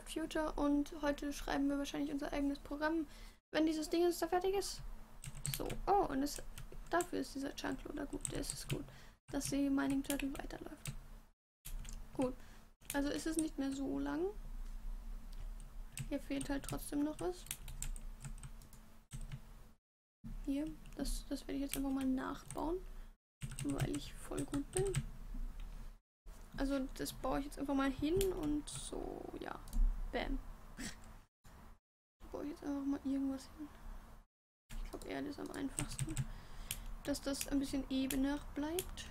Minecraft Future und heute schreiben wir wahrscheinlich unser eigenes Programm, wenn dieses Ding jetzt da fertig ist. So, oh, und dafür ist dieser Chunkloader gut, der ist es gut, dass die Mining Turtle weiterläuft. Gut, also ist es nicht mehr so lang. Hier fehlt halt trotzdem noch was. Hier, das werde ich jetzt einfach mal nachbauen, weil ich voll gut bin. Also das baue ich jetzt einfach mal hin und so, ja. Bam. Da baue ich jetzt einfach mal irgendwas hin. Ich glaube, Erde ist am einfachsten. Dass das ein bisschen ebener bleibt.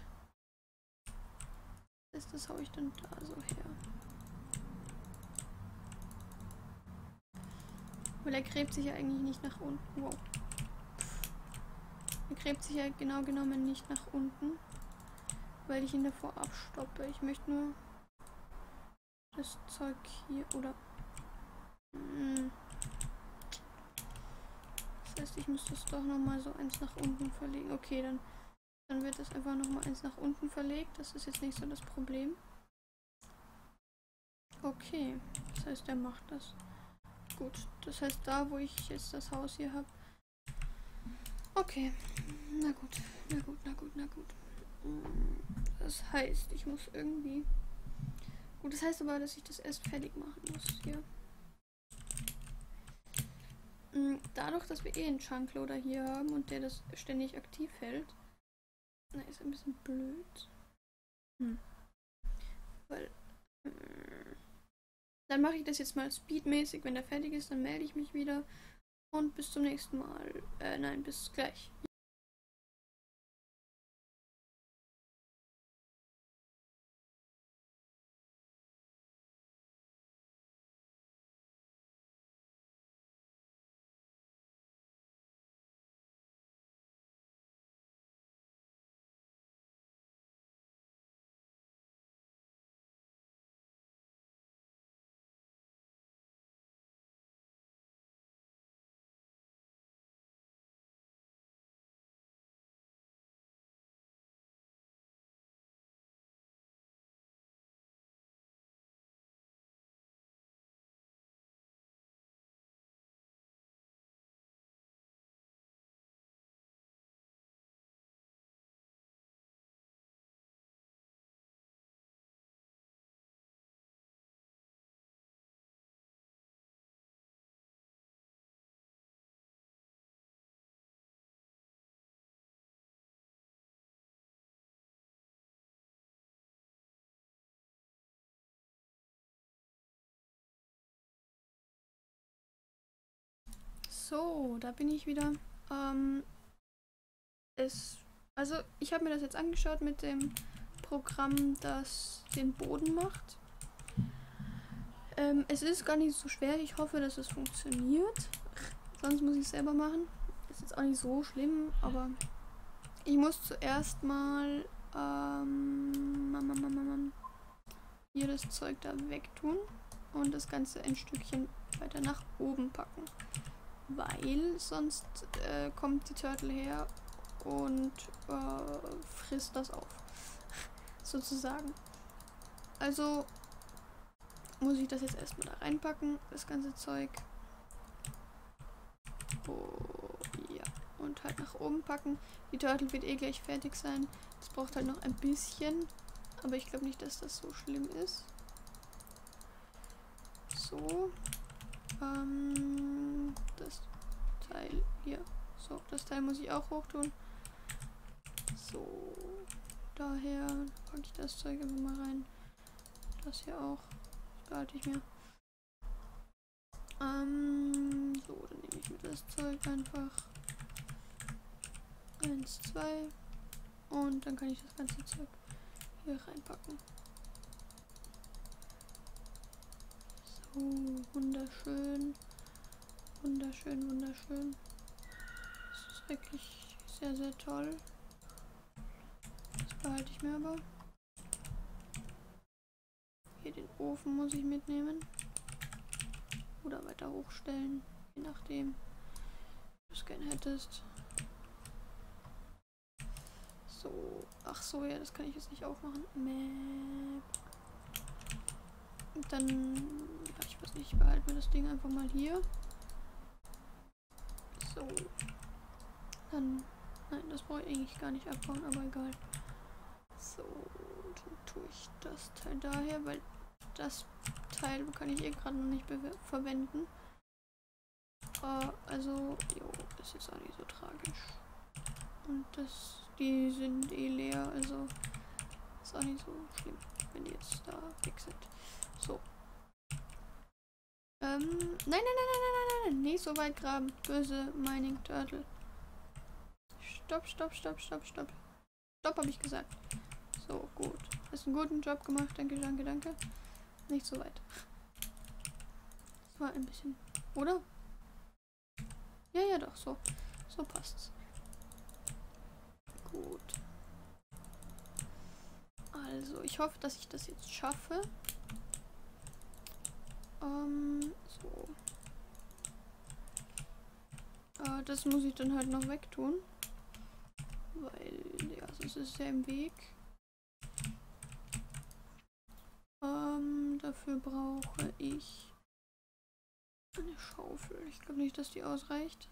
Das haue ich dann da so her. Weil er gräbt sich ja eigentlich nicht nach unten. Wow. Er gräbt sich ja genau genommen nicht nach unten. Weil ich ihn davor abstoppe. Ich möchte nur das Zeug hier oder... Das heißt, ich muss das doch nochmal so eins nach unten verlegen. Okay, dann wird das einfach nochmal eins nach unten verlegt. Das ist jetzt nicht so das Problem. Okay, das heißt, er macht das. Gut, das heißt, da wo ich jetzt das Haus hier habe. Okay, na gut, na gut, na gut, na gut. Das heißt, ich muss irgendwie... Gut, das heißt aber, dass ich das erst fertig machen muss hier. Dadurch, dass wir einen Chunkloader hier haben und der das ständig aktiv hält, na, ist ein bisschen blöd. Weil dann mache ich das jetzt mal speedmäßig. Wenn der fertig ist, dann melde ich mich wieder. Und bis zum nächsten Mal. Nein, bis gleich. So, da bin ich wieder. Also ich habe mir das jetzt angeschaut mit dem Programm, das den Boden macht. Es ist gar nicht so schwer. Ich hoffe, dass es funktioniert. Sonst muss ich es selber machen. Ist jetzt auch nicht so schlimm, aber ich muss zuerst mal hier das Zeug da wegtun und das Ganze ein Stückchen weiter nach oben packen. Weil sonst kommt die Turtle her und frisst das auf. Sozusagen. Also muss ich das jetzt erstmal da reinpacken, das ganze Zeug. Oh, ja. Und halt nach oben packen. Die Turtle wird eh gleich fertig sein. Es braucht halt noch ein bisschen. Aber ich glaube nicht, dass das so schlimm ist. So. Das Teil hier. So, das Teil muss ich auch hoch tun. So. Daher packe ich das Zeug einfach mal rein. Das hier auch. Das behalte ich mir. So, dann nehme ich mir das Zeug einfach. 1, 2. Und dann kann ich das ganze Zeug hier reinpacken. So, wunderschön. Wunderschön, wunderschön. Das ist wirklich sehr, sehr toll. Das behalte ich mir aber. Hier den Ofen muss ich mitnehmen. Oder weiter hochstellen. Je nachdem, wie du es gerne hättest. So. Ach so, ja, das kann ich jetzt nicht aufmachen. Map. Und dann... Ja, ich weiß nicht, ich behalte mir das Ding einfach mal hier. So. Dann. Nein, das brauche ich eigentlich gar nicht abbauen, aber egal. So, dann tue ich das Teil daher, weil das Teil kann ich gerade noch nicht verwenden. Also, jo, ist jetzt auch nicht so tragisch. Und die sind eh leer, also ist auch nicht so schlimm, wenn die jetzt da weg sind. So. Nein, nicht so weit graben. Böse Mining Turtle. Stopp, habe ich gesagt. So, gut. Hast einen guten Job gemacht. Danke. Nicht so weit. Das war ein bisschen... Oder? Ja, doch, so. So passt's. Gut. Also, ich hoffe, dass ich das jetzt schaffe. So. Das muss ich dann halt noch wegtun. Weil, ja, sonst ist es ja im Weg. Dafür brauche ich eine Schaufel. Ich glaube nicht, dass die ausreicht.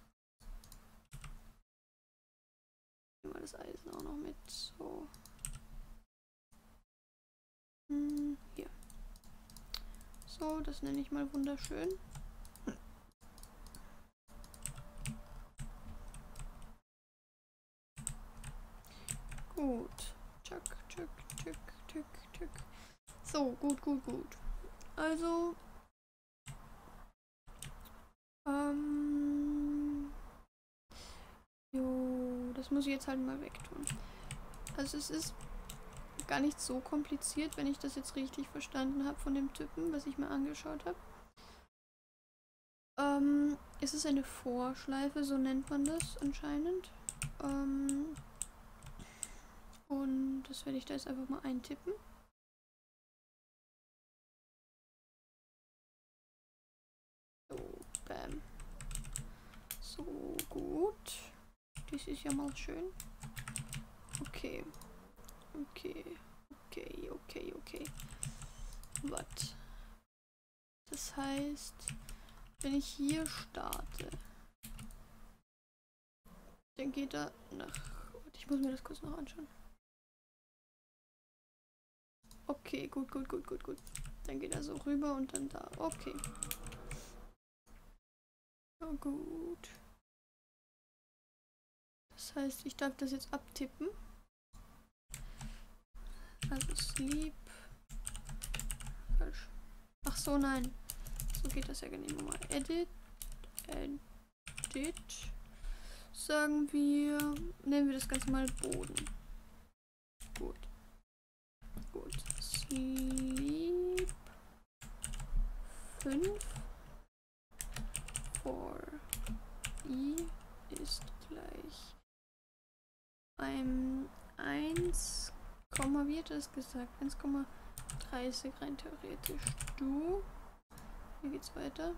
Nehmen wir das Eisen auch noch mit. So. Hier. So, das nenne ich mal wunderschön. Gut. Tschack. So, gut. Also, jo, das muss ich jetzt halt mal wegtun. Also es ist gar nicht so kompliziert, wenn ich das jetzt richtig verstanden habe von dem Typen, was ich mir angeschaut habe. Es ist eine Vorschleife, so nennt man das anscheinend. Und das werde ich da jetzt einfach mal eintippen. So, bam. So, gut. Das ist ja mal schön. Okay. Was? Das heißt, wenn ich hier starte, dann geht er nach... Ich muss mir das kurz noch anschauen. Okay, gut. Dann geht er so rüber und dann da. Okay. Oh, gut. Das heißt, ich darf das jetzt abtippen. Also sleep. Falsch. Ach so, nein. So geht das ja gar nicht. Mal edit. Sagen wir. Nennen wir das Ganze mal Boden. Gut. Sleep 5 for i ist gleich 1, wie hat das gesagt? 1,30 rein theoretisch. Du. Hier geht's weiter.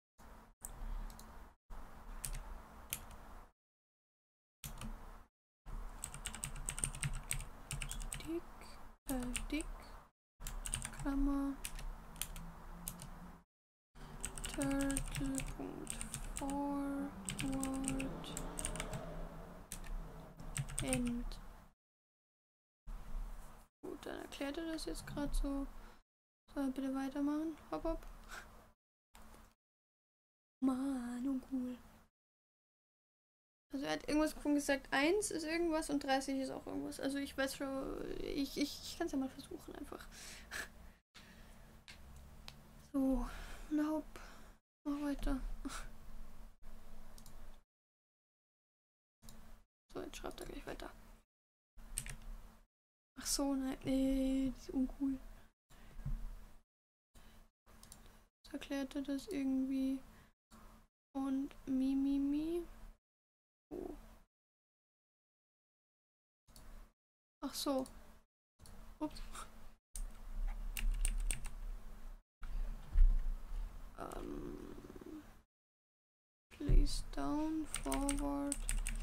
Dick, Klammer, Turtle.forward, end. Gut, dann erklärt er das jetzt gerade so. Soll er bitte weitermachen? Hopp. Mann, uncool. Also er hat irgendwas von gesagt, 1 ist irgendwas und 30 ist auch irgendwas. Also ich weiß schon, ich kann es ja mal versuchen einfach. So, nope. Mach weiter. So, jetzt schreibt er gleich weiter. Ach so, nein, nee, das ist uncool. Jetzt erklärt er das irgendwie. Und mi. Oh. Ach so. Ups. Place down, forward.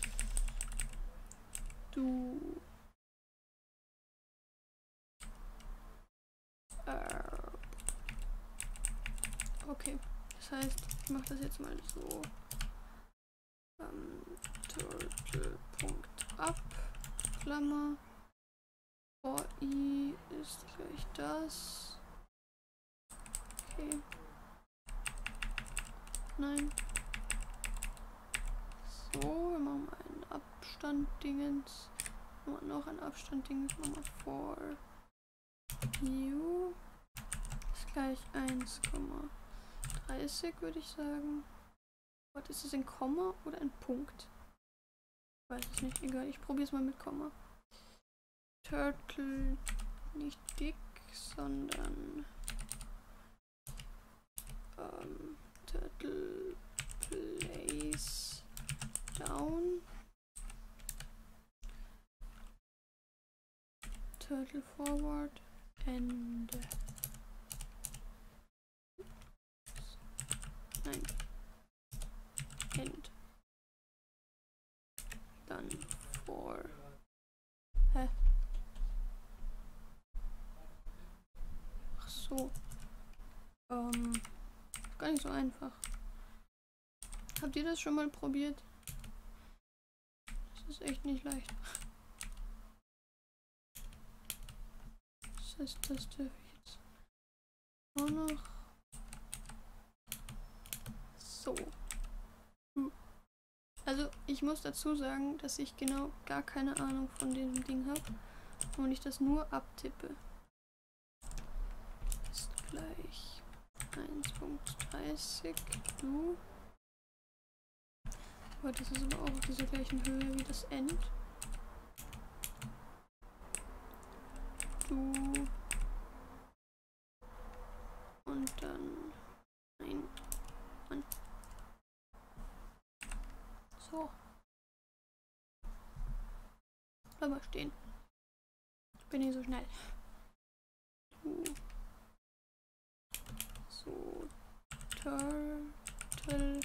Du. Okay. Das heißt, ich mache das jetzt mal so. Turtle.up, Klammer. For i ist gleich das. Okay. Nein. So, wir machen mal einen Abstand-Dingens. Noch ein Abstand-Dingens. Machen wir for u ist gleich 1,30 würde ich sagen. Warte, ist es ein Komma oder ein Punkt? Ich weiß es nicht, egal, ich probiere es mal mit Komma. Turtle nicht dick, sondern Turtle place down. Turtle forward and nein. End. Dann for. Hä? Ach so. Gar nicht so einfach. Habt ihr das schon mal probiert? Das ist echt nicht leicht. Das heißt, das dürfe ich jetzt auch noch. So. Also ich muss dazu sagen, dass ich genau gar keine Ahnung von diesem Ding habe und ich das nur abtippe. Ist gleich 1.30 du. Aber das ist aber auch auf dieser gleichen Höhe wie das End. Du. Und dann ein Mann. So. Bleib mal stehen. Ich bin nicht so schnell. So. Turtle.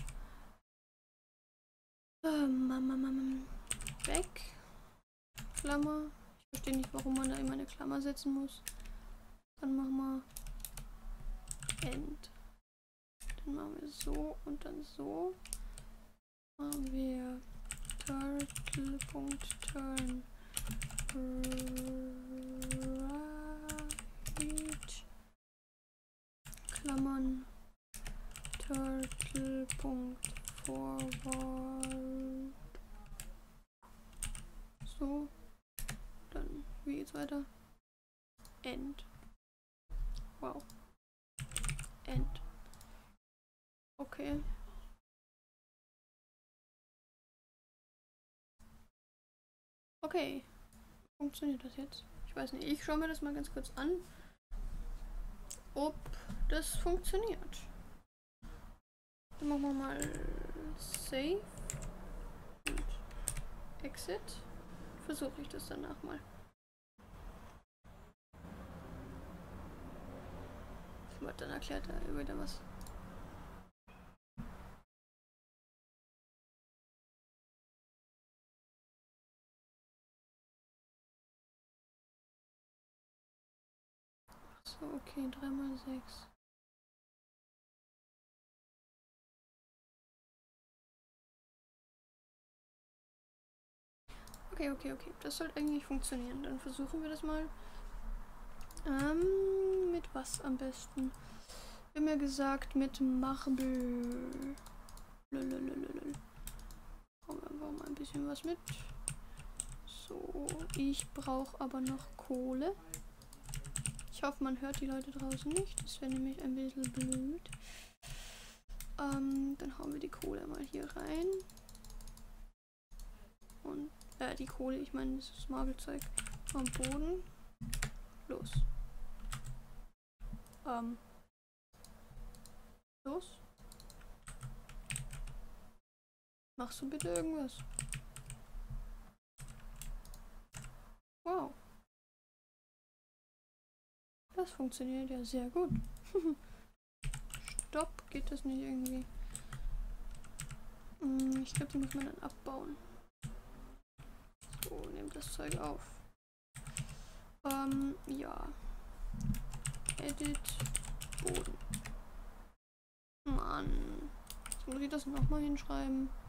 Weg. Klammer. Ich verstehe nicht, warum man da immer eine Klammer setzen muss. Dann machen wir End. Dann machen wir so und dann so. Machen wir Turtle.turn right. Klammern. Turtle.forward. So. Dann, wie geht's weiter? End. Wow. End. Okay. Okay. Funktioniert das jetzt? Ich weiß nicht. Ich schaue mir das mal ganz kurz an, ob das funktioniert. Dann machen wir mal Save und Exit. Versuche ich das danach mal. Dann erklärt er wieder was. So, okay, 3x6. Okay. Das sollte eigentlich funktionieren. Dann versuchen wir das mal. Mit was am besten? Wir haben ja gesagt, mit Marble. Brauchen wir einfach mal ein bisschen was mit. So, ich brauche aber noch Kohle. Ich hoffe, man hört die Leute draußen nicht. Das wäre nämlich ein bisschen blöd. Dann hauen wir die Kohle mal hier rein. Und, die Kohle, ich meine, das ist Marble-Zeug am Boden. Los. Los. Machst du bitte irgendwas? Wow. Das funktioniert ja sehr gut. Stopp, geht das nicht irgendwie? Ich glaube, die muss man dann abbauen. So, nehmt das Zeug auf. Ja. Edit Boden. Mann. Muss ich das nochmal hinschreiben?